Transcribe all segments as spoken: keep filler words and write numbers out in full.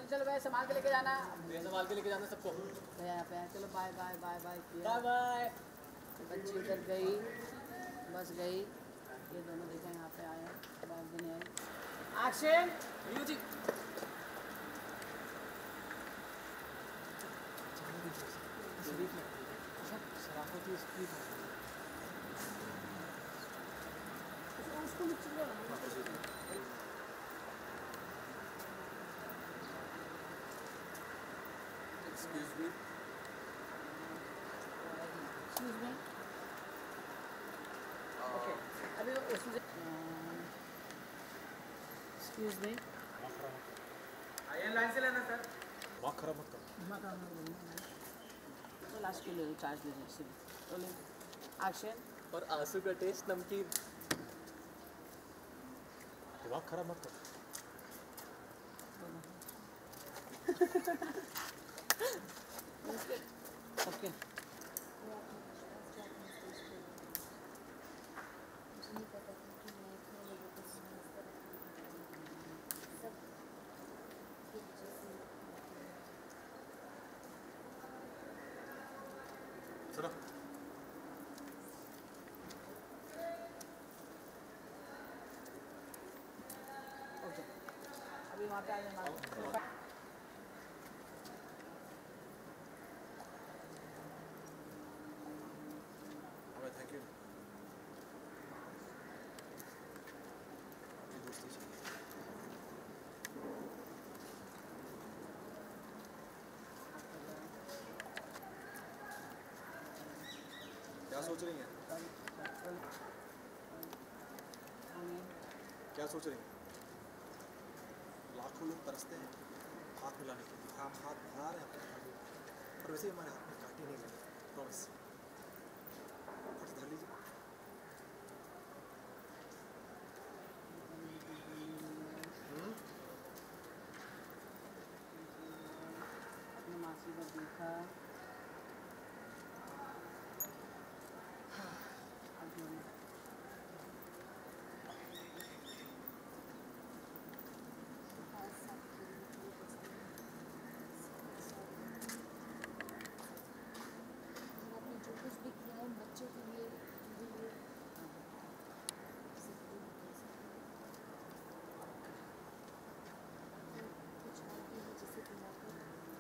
चलो भाई संभाल के लेके जाना, संभाल के लेके जाना सबको। यहाँ पे चलो bye bye bye bye bye bye. बच्ची उधर गई, बस गई, ये दोनों देखें यहाँ पे आए हैं, बात भी नहीं आई। Action music. शराफत उसकी उसको Excuse me. Excuse me. Okay. अभी उसमें Excuse me. आइए लाइन से लेना सर। वाह खराब मत करो। तो लास्ट के लिए चार्ज दीजिए सिर्फ। Rolling action. और आंसू का टेस्ट नमकीन। दिमाग खराब मत करो। ओके सुनो ओके अभी वहाँ पे आ जाना। Thank you. अपनी दोस्ती चाहिए। क्या सोच रही हैं? क्या सोच रही हैं? लाखों लोग तरसते हैं हाथ मिलाने के लिए, हम हाथ बढ़ा रहे हैं अपने हाथ, पर वैसे ही हमारे हाथ में कांटे नहीं लगे। प्रॉमिस। फट धर लीजिए। अपनी मासी को देखा, बच्चों के लिए कुछ आगे है जिसे दिलाकर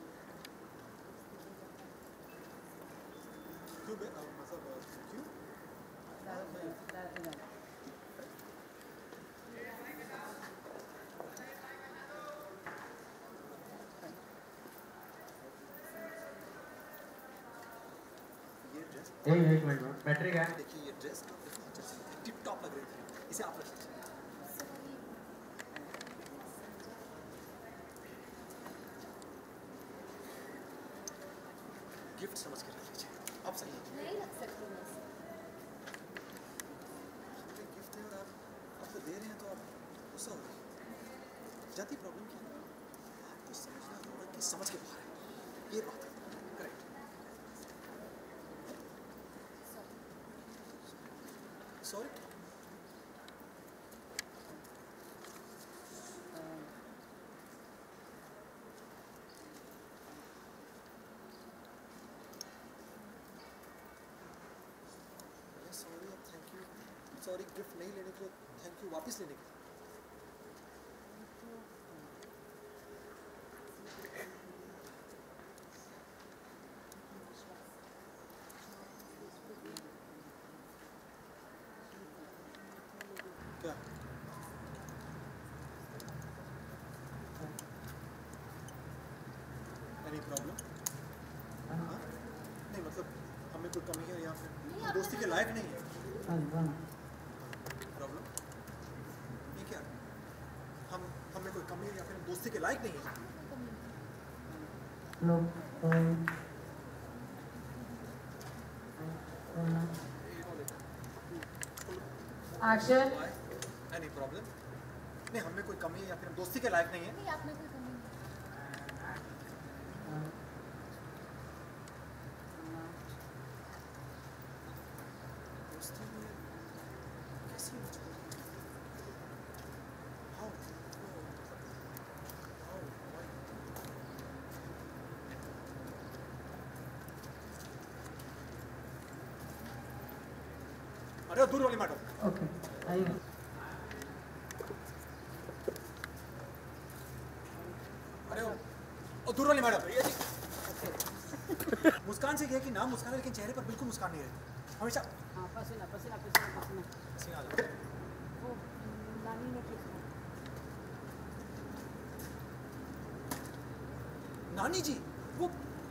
क्यों बे मतलब क्यों? ये ड्रेस एक एक मिनट बैटरी का देखिए, ये ड्रेस टिप टॉप लग रही थी, इसे आप रख लीजिए। गिफ्ट समझ के रख लीजिए। आप सही नहीं रख सकती मैं इसे। गिफ्ट है और आप आपको दे रहे हैं तो आप गुस्सा हो रही है। जाती प्रॉब्लम क्या है? आपको समझना होगा कि समझ के बाहर है ये बात है। करेक्ट। सॉरी। सॉरी और थैंक यू। सॉरी गिफ्ट नहीं लेने के लिए, थैंक यू वापस लेने के लिए। क्या? Any problem? हाँ? नहीं मतलब हमें कोई कमी है या फिर हम दोस्ती के लायक नहीं है? प्रॉब्लम? ये क्या? हम हमें कोई कमी है या फिर हम दोस्ती के लायक नहीं है? एक्शन। Any problem? नहीं हमें कोई कमी है या फिर हम दोस्ती के लायक नहीं है? नहीं आप में कोई कमी नहीं। दोस्ती में कैसी मजबूरी? How? How? Why? अरे दूर वाली मैडम। ओके आइए। अरे ओ दूर वाली मैडम। मुस्कान से कहे कि नाम मुस्कान है लेकिन चेहरे पर बिल्कुल मुस्कान नहीं रहती हमेशा। हाँ पसीना पसीना पसीना पसीना पसीना आ जाता है। वो नानी ने किया नानी जी वो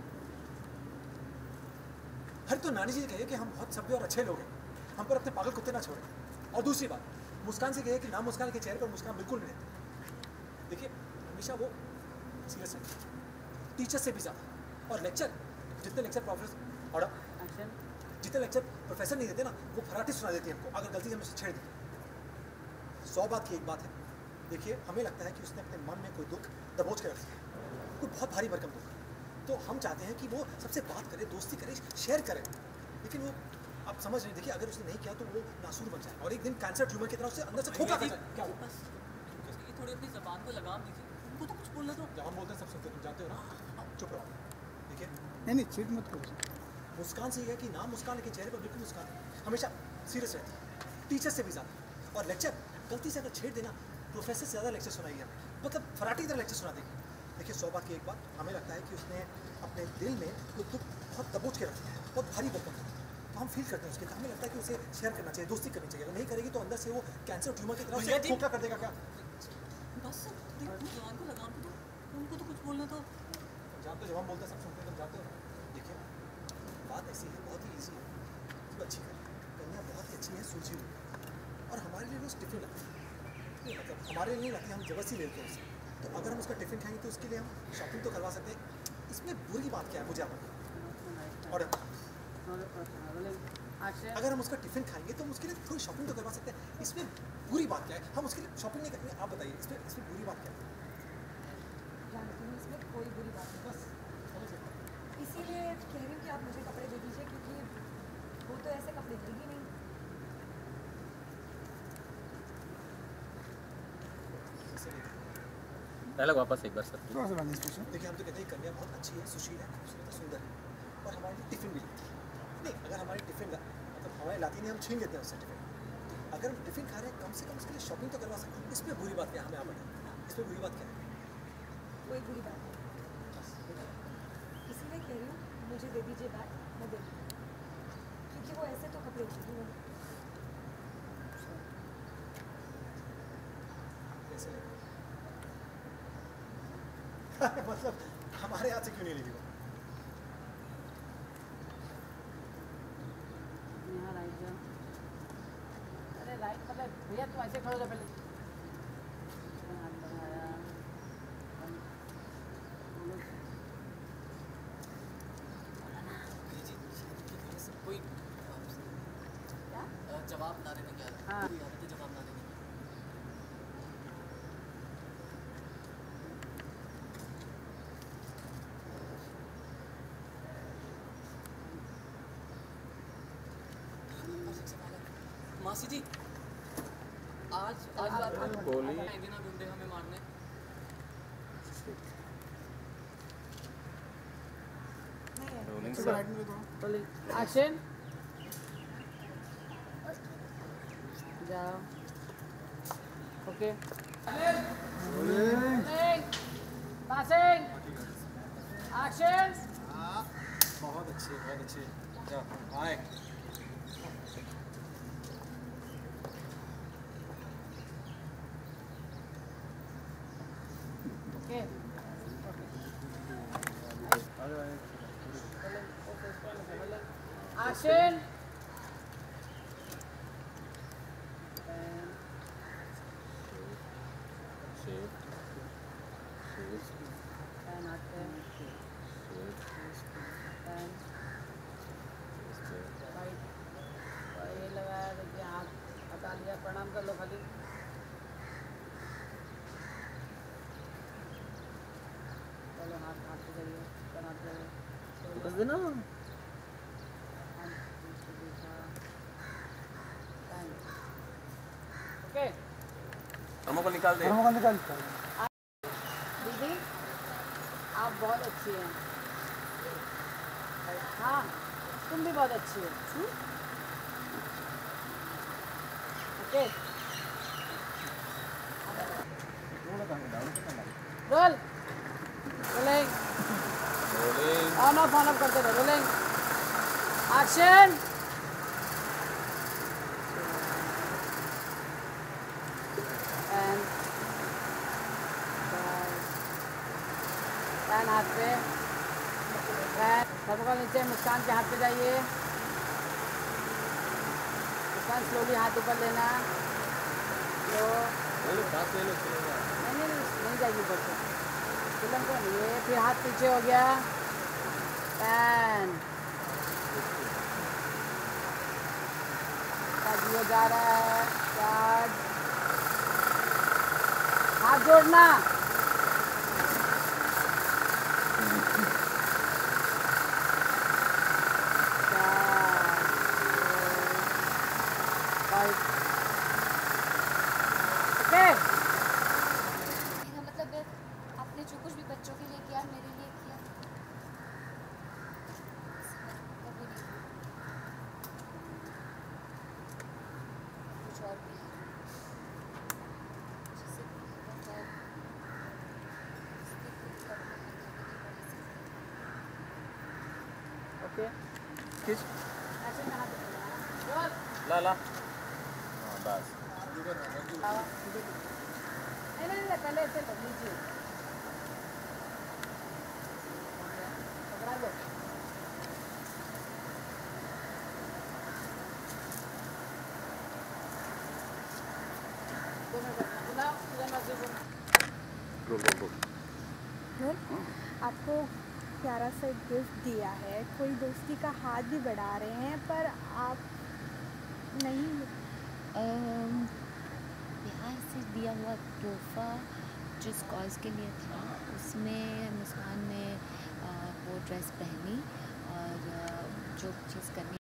हर तो नानी जी ने कहे कि हम बहुत सभ्य और अच्छे लोग हैं, हम पर अपने पागल कुत्ते ना छोड़ें। और दूसरी बात मुस्कान से कहे कि नाम मुस्कान के चेहरे पर मुस्कान बिल्कुल नहीं रहती। देखिए हमेशा वो सीरियस है, टीचर से भी ज़्यादा। और लेक्चर जितने लेक्चर प्रोफेसर और एक्शन जितने लेक्चर प्रोफेसर नहीं देते ना वो फराटी सुना देती है हमको अगर गलती से हमें छेड़ दी। सौ बात की एक बात है, देखिए हमें लगता है कि उसने अपने मन में कोई दुख दबोच के रख दिया, कोई बहुत भारी भरकम दुख। तो हम चाहते हैं कि वो सबसे बात करे, दोस्ती करे, शेयर करे, लेकिन वो आप समझ रहे हैं। देखिए अगर उसने नहीं किया तो वो नासूर बन जाए और एक दिन कैंसर ट्यूमर की तरह उससे अंदर से खोखला कर जाए। क्या हुआ? बस ये थोड़ी अपनी ज़बान को लगाम दीजिए, उनको तो कुछ बोलने दो। जब हम बोलते हैं सब सुनते हैं, तुम जानते हो ना। चुप रहो। देखिए नहीं नहीं चिट मत करो। मुस्कान से ये है कि नाम मुस्कान लेकिन चेहरे पर बिल्कुल मुस्कान है, हमेशा सीरियस रहती है, टीचर से भी ज़्यादा। और लेक्चर गलती से अगर छेड़ देना प्रोफेसर से ज़्यादा लेक्चर सुनाएगी हमें, मतलब फराटी की तरह लेक्चर सुना देगी। देखिए सौ बात की एक बात, हमें लगता है कि उसने अपने दिल में कोई दुख बहुत दबोच के रखा है, बहुत भारी भरकम है। तो हम फील करते हैं उसके, हमें लगता है कि उसे शेयर करना चाहिए, दोस्ती करनी चाहिए। अगर नहीं करेगी तो अंदर से वो कैंसर ट्यूमर की तरह भैया उसे जी। खोखला कर देगा। क्या बस थोड़ी अपनी ज़बान को लगाम तो दो, उनको तो कुछ बोलने दो। जानते हो जब हम बोलते हैं सब सुनते हैं, तुम जानते हो ना। देखिए बात ऐसी है, बहुत ही ईजी है, तो अच्छी है। कन्या बहुत ही अच्छी है, सूझी हुई है और हमारे लिए रोज़ टिफिन लाती है। नहीं मतलब हमारे लिए नहीं लाती, हम जबरदस्ती लेते हैं उसे। तो अगर हम उसका टिफिन खाएंगे तो उसके लिए हम शॉपिंग तो करवा सकते हैं। इसमें बुरी बात क्या है मुझे आप बताओ। और एक्शन अगर हम उसका टिफिन खाएंगे तो हम उसके लिए थोड़ी शॉपिंग तो करवा सकते हैं। इसमें बुरी बात क्या है? हम उसके लिए शॉपिंग नहीं करेंगे, आप बताइए इसमें इसमें बुरी बात क्या है? जानती हूँ इसमें कोई बुरी बात नहीं, बस समझ सकते हैं। इसीलिए कह रही हूँ कि आप मुझे कपड़े दे दीजिए, क्योंकि वो तो ऐसे कपड़े देगी नहीं। इसलिए डायलॉग वापस एक बार सर। थोड़ा सा बैलेंस पूछो। देखिए हम तो कहते हैं कन्या बहुत अच्छी है, सुशील है, खूबसूरत है, सुंदर है और हमारे लिए टिफिन भी लाती है। नहीं अगर हमारी टिफिन ला मतलब हमारे लाती नहीं, हम छीन लेते हैं उससे टिफिन। अगर हम टिफिन खा रहे हैं कम से कम उसके लिए शॉपिंग तो करवा सकते हैं। इसमें बुरी बात क्या है? हमें आप बताएं इसमें बुरी बात क्या है? कोई बुरी बात नहीं, इसीलिए कह रही हूँ मुझे दे दीजिए बैग, मैं दे दूँगी, क्योंकि वो ऐसे तो कपड़े देगी नहीं। कैसे लेंगे? मतलब हमारे हाथ से क्यों नहीं लेगी वो? यहाँ राइट जाओ। अरे राइट मतलब भैया तुम ऐसे खड़े हो जाओ पहले। हाथ बढ़ाया, बंद। बोलो। कोई क्या? अ, जवाब ना देने की आदत, हाँ। कोई आदत है जवाब ना देने की। मासी जी आज आज रात को बोलिए। आएंगे ना गुंडे हमें मारने? नहीं है। रोलिंग इसको राइट में दो। बोलिए एक्शन जाओ। ओके पासिंग एक्शन हाँ बहुत अच्छी है, बहुत अच्छी है। जाओ आए। ओके एक्शन पेन आते हैं पेन वाइट ये लगाया, देखिए हाथ हटा लिया, प्रणाम कर लो खाली। चलो हाथ हाथ पे करिए, प्रणाम करिए। बस देना। ओके हमको को निकाल दे। हमको निकाल दो। दीदी आप बहुत अच्छी हैं। हाँ तुम भी बहुत अच्छी हो। Okay roll rolling on off on off करते रहो रोलिंग एक्शन एंड एंड हाथ पे थर्मोकोल नीचे मुस्कान के हाथ पे जाइए मुस्कान स्लोली हाथ ऊपर लेना लो ले लो सांस ले लो चलेगा नहीं नहीं नहीं नहीं जाएगी ऊपर से फिल्म को ये फिर हाथ पीछे हो गया पैन ये जा रहा है चार्ज हाथ जोड़ना ओके मेरा मतलब है आपने जो कुछ भी बच्चों के लिए किया मेरे लिए किया कभी नहीं कुछ और भी है जिसे मतलब इसकी कोई कमी है कभी नहीं बढ़ सकती ओके खींच ऐसे कहाँ पे रोल ला ला हाँ बस नहीं नहीं नहीं पहले ऐसे लो लीजिए पकड़ा लो दोनों करना बुलाओ तुझे मर्जी को रोल रोल रोल रोल आपको प्यारा सा गिफ्ट दिया है कोई दोस्ती का हाथ भी बढ़ा रहे हैं पर आप नहीं अम, प्यार से दिया हुआ तोहफा जिस कॉज के लिए था उसमें मुस्कान ने अ, वो ड्रेस पहनी और अ, जो चीज़ करनी